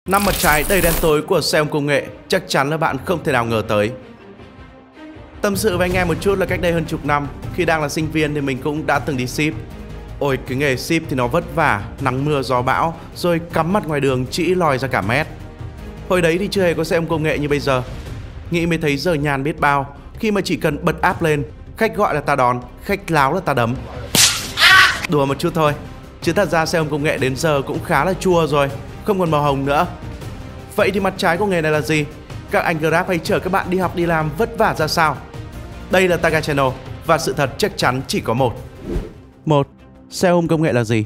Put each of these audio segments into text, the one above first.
Năm mặt trái đầy đen tối của xe ôm công nghệ chắc chắn là bạn không thể nào ngờ tới. Tâm sự với anh em một chút là cách đây hơn chục năm, khi đang là sinh viên thì mình cũng đã từng đi ship. Ôi, cái nghề ship thì nó vất vả, nắng mưa gió bão, rồi cắm mặt ngoài đường trĩ lòi ra cả mét. Hồi đấy thì chưa hề có xe ôm công nghệ như bây giờ. Nghĩ mới thấy giờ nhàn biết bao, khi mà chỉ cần bật app lên, khách gọi là ta đón, khách láo là ta đấm. Đùa một chút thôi, chứ thật ra xe ôm công nghệ đến giờ cũng khá là chua rồi, không còn màu hồng nữa. Vậy thì mặt trái của nghề này là gì? Các anh Grab hay chở các bạn đi học đi làm vất vả ra sao? Đây là Taga Channel và sự thật chắc chắn chỉ có một. Xe ôm công nghệ là gì?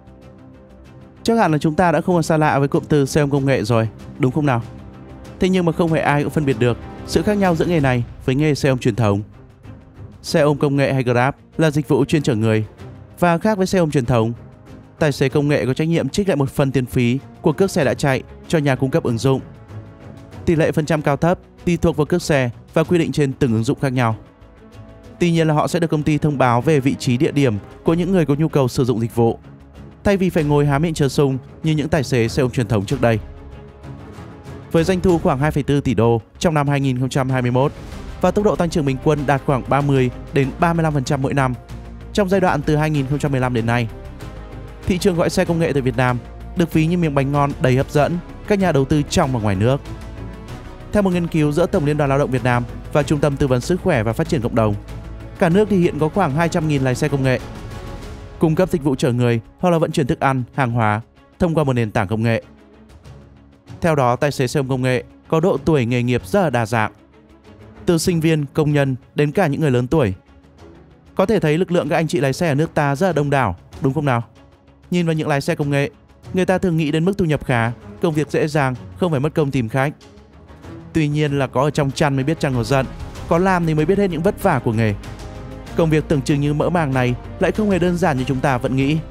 Chắc hẳn là chúng ta đã không còn xa lạ với cụm từ xe ôm công nghệ rồi, đúng không nào? Thế nhưng mà không phải ai cũng phân biệt được sự khác nhau giữa nghề này với nghề xe ôm truyền thống. Xe ôm công nghệ hay Grab là dịch vụ chuyên chở người, và khác với xe ôm truyền thống, tài xế công nghệ có trách nhiệm trích lại một phần tiền phí của cước xe đã chạy cho nhà cung cấp ứng dụng. Tỷ lệ phần trăm cao thấp tùy thuộc vào cước xe và quy định trên từng ứng dụng khác nhau. Tuy nhiên là họ sẽ được công ty thông báo về vị trí địa điểm của những người có nhu cầu sử dụng dịch vụ, thay vì phải ngồi há miệng chờ sung như những tài xế xe ôm truyền thống trước đây. Với doanh thu khoảng 2,4 tỷ đô trong năm 2021 và tốc độ tăng trưởng bình quân đạt khoảng 30 đến 35% mỗi năm trong giai đoạn từ 2015 đến nay, thị trường gọi xe công nghệ tại Việt Nam được ví như miếng bánh ngon đầy hấp dẫn các nhà đầu tư trong và ngoài nước. Theo một nghiên cứu giữa Tổng Liên đoàn Lao động Việt Nam và Trung tâm Tư vấn Sức khỏe và Phát triển Cộng đồng, cả nước thì hiện có khoảng 200.000 lái xe công nghệ, cung cấp dịch vụ chở người hoặc là vận chuyển thức ăn, hàng hóa thông qua một nền tảng công nghệ. Theo đó, tài xế xe ôm công nghệ có độ tuổi nghề nghiệp rất là đa dạng, từ sinh viên, công nhân đến cả những người lớn tuổi. Có thể thấy lực lượng các anh chị lái xe ở nước ta rất là đông đảo, đúng không nào? Nhìn vào những lái xe công nghệ, người ta thường nghĩ đến mức thu nhập khá, công việc dễ dàng, không phải mất công tìm khách. Tuy nhiên là có ở trong chăn mới biết chăn ngọt giận, có làm thì mới biết hết những vất vả của nghề. Công việc tưởng chừng như mỡ màng này lại không hề đơn giản như chúng ta vẫn nghĩ.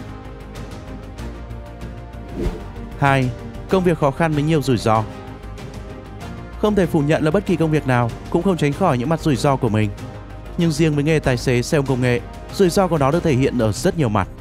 2. Công việc khó khăn với nhiều rủi ro. Không thể phủ nhận là bất kỳ công việc nào cũng không tránh khỏi những mặt rủi ro của mình. Nhưng riêng với nghề tài xế xe ôm công nghệ, rủi ro của nó được thể hiện ở rất nhiều mặt.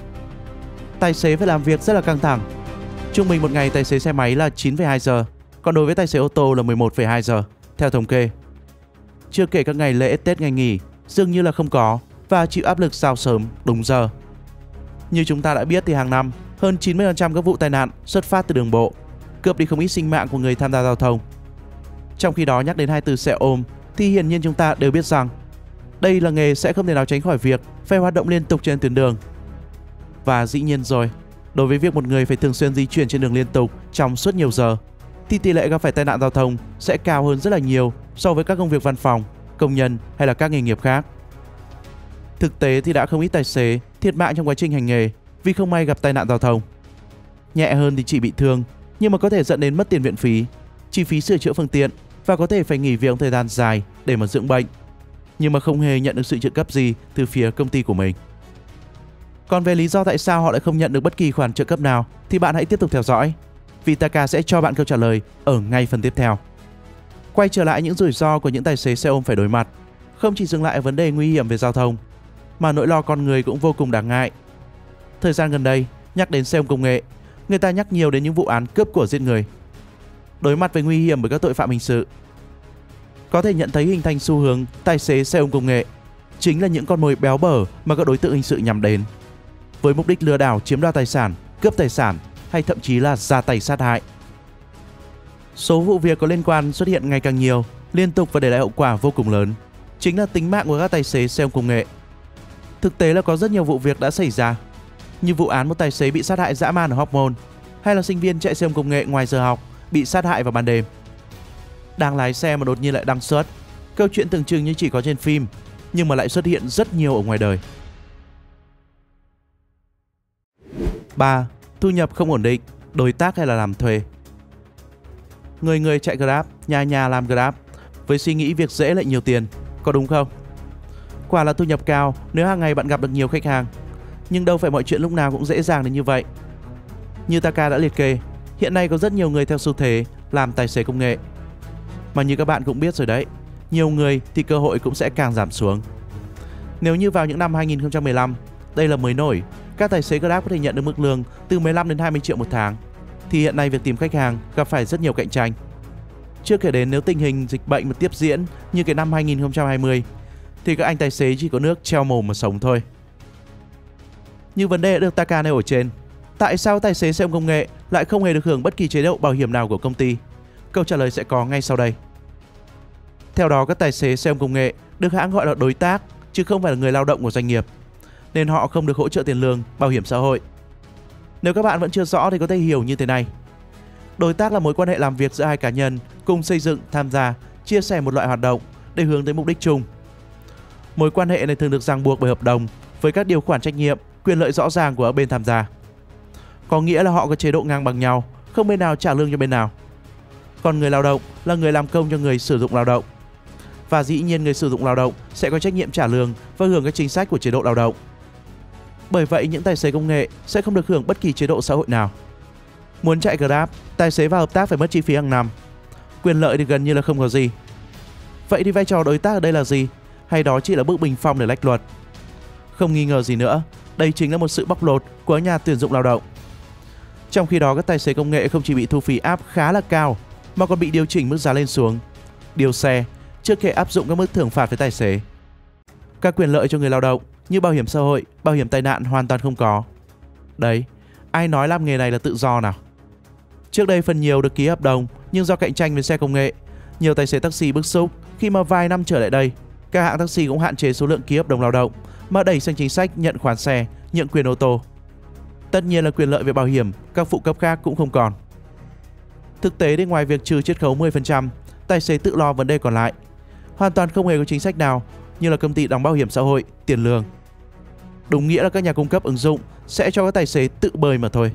Tài xế phải làm việc rất là căng thẳng. Trung bình một ngày tài xế xe máy là 9,2 giờ, còn đối với tài xế ô tô là 11,2 giờ, theo thống kê. Chưa kể các ngày lễ, Tết, ngày nghỉ dường như là không có và chịu áp lực giao sớm, đúng giờ. Như chúng ta đã biết thì hàng năm, hơn 90% các vụ tai nạn xuất phát từ đường bộ, cướp đi không ít sinh mạng của người tham gia giao thông. Trong khi đó nhắc đến hai từ xe ôm thì hiển nhiên chúng ta đều biết rằng đây là nghề sẽ không thể nào tránh khỏi việc phải hoạt động liên tục trên tuyến đường. Và dĩ nhiên rồi, đối với việc một người phải thường xuyên di chuyển trên đường liên tục trong suốt nhiều giờ thì tỷ lệ gặp phải tai nạn giao thông sẽ cao hơn rất là nhiều so với các công việc văn phòng, công nhân hay là các nghề nghiệp khác. Thực tế thì đã không ít tài xế thiệt mạng trong quá trình hành nghề vì không may gặp tai nạn giao thông. Nhẹ hơn thì chỉ bị thương, nhưng mà có thể dẫn đến mất tiền viện phí, chi phí sửa chữa phương tiện và có thể phải nghỉ việc thời gian dài để mà dưỡng bệnh, nhưng mà không hề nhận được sự trợ cấp gì từ phía công ty của mình. Còn về lý do tại sao họ lại không nhận được bất kỳ khoản trợ cấp nào thì bạn hãy tiếp tục theo dõi, vì Taka sẽ cho bạn câu trả lời ở ngay phần tiếp theo. Quay trở lại những rủi ro của những tài xế xe ôm phải đối mặt, không chỉ dừng lại ở vấn đề nguy hiểm về giao thông, mà nỗi lo con người cũng vô cùng đáng ngại. Thời gian gần đây, nhắc đến xe ôm công nghệ, người ta nhắc nhiều đến những vụ án cướp của giết người. Đối mặt với nguy hiểm bởi các tội phạm hình sự, có thể nhận thấy hình thành xu hướng tài xế xe ôm công nghệ chính là những con mồi béo bở mà các đối tượng hình sự nhắm đến, với mục đích lừa đảo chiếm đoạt tài sản, cướp tài sản hay thậm chí là ra tay sát hại. Số vụ việc có liên quan xuất hiện ngày càng nhiều, liên tục và để lại hậu quả vô cùng lớn, chính là tính mạng của các tài xế xe ôm công nghệ. Thực tế là có rất nhiều vụ việc đã xảy ra, như vụ án một tài xế bị sát hại dã man ở Hóc Môn, hay là sinh viên chạy xe ôm công nghệ ngoài giờ học bị sát hại vào ban đêm. Đang lái xe mà đột nhiên lại đăng xuất, câu chuyện tưởng chừng như chỉ có trên phim, nhưng mà lại xuất hiện rất nhiều ở ngoài đời. 3. Thu nhập không ổn định, đối tác hay là làm thuê. Người người chạy Grab, nhà nhà làm Grab, với suy nghĩ việc dễ lại nhiều tiền, có đúng không? Quả là thu nhập cao nếu hàng ngày bạn gặp được nhiều khách hàng, nhưng đâu phải mọi chuyện lúc nào cũng dễ dàng đến như vậy. Như Taka đã liệt kê, hiện nay có rất nhiều người theo xu thế làm tài xế công nghệ. Mà như các bạn cũng biết rồi đấy, nhiều người thì cơ hội cũng sẽ càng giảm xuống. Nếu như vào những năm 2015, đây là mới nổi, các tài xế Grab có thể nhận được mức lương từ 15 đến 20 triệu một tháng. thì hiện nay việc tìm khách hàng gặp phải rất nhiều cạnh tranh. Chưa kể đến nếu tình hình dịch bệnh mà tiếp diễn như cái năm 2020 thì các anh tài xế chỉ có nước treo mồm mà sống thôi. Như vấn đề được Taka nêu ở trên, tại sao tài xế xe ôm công nghệ lại không hề được hưởng bất kỳ chế độ bảo hiểm nào của công ty? Câu trả lời sẽ có ngay sau đây. Theo đó, các tài xế xe ôm công nghệ được hãng gọi là đối tác chứ không phải là người lao động của doanh nghiệp, nên họ không được hỗ trợ tiền lương, bảo hiểm xã hội. Nếu các bạn vẫn chưa rõ thì có thể hiểu như thế này. Đối tác là mối quan hệ làm việc giữa hai cá nhân cùng xây dựng, tham gia, chia sẻ một loại hoạt động để hướng tới mục đích chung. Mối quan hệ này thường được ràng buộc bởi hợp đồng với các điều khoản trách nhiệm, quyền lợi rõ ràng của bên tham gia. Có nghĩa là họ có chế độ ngang bằng nhau, không bên nào trả lương cho bên nào. Còn người lao động là người làm công cho người sử dụng lao động. Và dĩ nhiên người sử dụng lao động sẽ có trách nhiệm trả lương và hưởng các chính sách của chế độ lao động. Bởi vậy những tài xế công nghệ sẽ không được hưởng bất kỳ chế độ xã hội nào. Muốn chạy Grab, tài xế và hợp tác phải mất chi phí hàng năm. Quyền lợi thì gần như là không có gì. Vậy thì vai trò đối tác ở đây là gì? Hay đó chỉ là bước bình phong để lách luật? Không nghi ngờ gì nữa, đây chính là một sự bóc lột của nhà tuyển dụng lao động. Trong khi đó, các tài xế công nghệ không chỉ bị thu phí app khá là cao mà còn bị điều chỉnh mức giá lên xuống, điều xe, chưa kể áp dụng các mức thưởng phạt với tài xế. Các quyền lợi cho người lao động như bảo hiểm xã hội, bảo hiểm tai nạn hoàn toàn không có. Đấy, ai nói làm nghề này là tự do nào? Trước đây phần nhiều được ký hợp đồng, nhưng do cạnh tranh với xe công nghệ, nhiều tài xế taxi bức xúc khi mà vài năm trở lại đây, các hãng taxi cũng hạn chế số lượng ký hợp đồng lao động mà đẩy sang chính sách nhận khoán xe, nhượng quyền ô tô. Tất nhiên là quyền lợi về bảo hiểm, các phụ cấp khác cũng không còn. Thực tế thì ngoài việc trừ chiết khấu 10%, tài xế tự lo vấn đề còn lại. Hoàn toàn không hề có chính sách nào như là công ty đóng bảo hiểm xã hội, tiền lương. Đúng nghĩa là các nhà cung cấp ứng dụng sẽ cho các tài xế tự bơi mà thôi.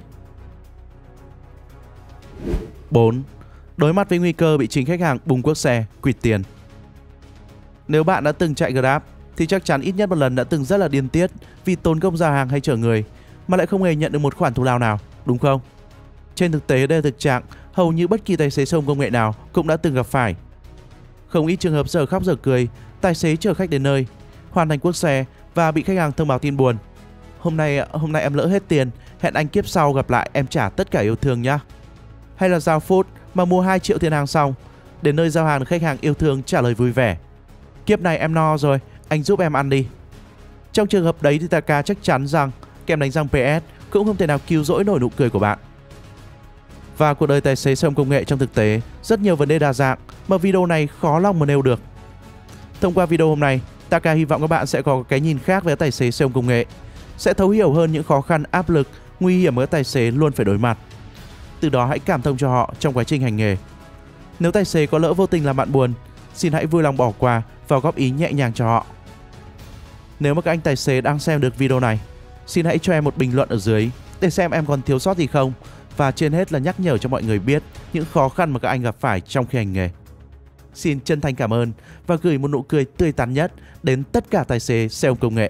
4. Đối mặt với nguy cơ bị chính khách hàng bùng quốc xe, quỵt tiền. Nếu bạn đã từng chạy Grab thì chắc chắn ít nhất một lần đã từng rất là điên tiết vì tốn công giao hàng hay chở người mà lại không hề nhận được một khoản thù lao nào, đúng không? Trên thực tế đây là thực trạng hầu như bất kỳ tài xế xe ôm công nghệ nào cũng đã từng gặp phải. Không ít trường hợp dở khóc dở cười, tài xế chở khách đến nơi, hoàn thành cuốc xe và bị khách hàng thông báo tin buồn. Hôm nay em lỡ hết tiền, hẹn anh kiếp sau gặp lại em trả tất cả yêu thương nhá. Hay là giao Food mà mua 2 triệu tiền hàng xong, đến nơi giao hàng được khách hàng yêu thương trả lời vui vẻ. Kiếp này em no rồi, anh giúp em ăn đi. Trong trường hợp đấy thì Taka chắc chắn rằng kem đánh răng PS cũng không thể nào cứu rỗi nổi nụ cười của bạn. Và cuộc đời tài xế xe ôm công nghệ trong thực tế rất nhiều vấn đề đa dạng mà video này khó lòng mà nêu được. Thông qua video hôm nay, Taka hy vọng các bạn sẽ có cái nhìn khác về tài xế xe ôm công nghệ, sẽ thấu hiểu hơn những khó khăn, áp lực, nguy hiểm mà các tài xế luôn phải đối mặt. Từ đó hãy cảm thông cho họ trong quá trình hành nghề. Nếu tài xế có lỡ vô tình làm bạn buồn, xin hãy vui lòng bỏ qua và góp ý nhẹ nhàng cho họ. Nếu mà các anh tài xế đang xem được video này, xin hãy cho em một bình luận ở dưới để xem em còn thiếu sót gì không, và trên hết là nhắc nhở cho mọi người biết những khó khăn mà các anh gặp phải trong khi hành nghề. Xin chân thành cảm ơn và gửi một nụ cười tươi tắn nhất đến tất cả tài xế xe ôm công nghệ.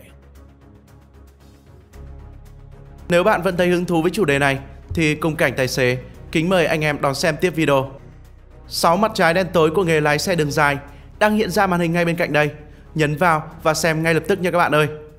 Nếu bạn vẫn thấy hứng thú với chủ đề này thì cùng cảnh tài xế kính mời anh em đón xem tiếp video. 6 mặt trái đen tối của nghề lái xe đường dài đang hiện ra màn hình ngay bên cạnh đây. Nhấn vào và xem ngay lập tức nha các bạn ơi.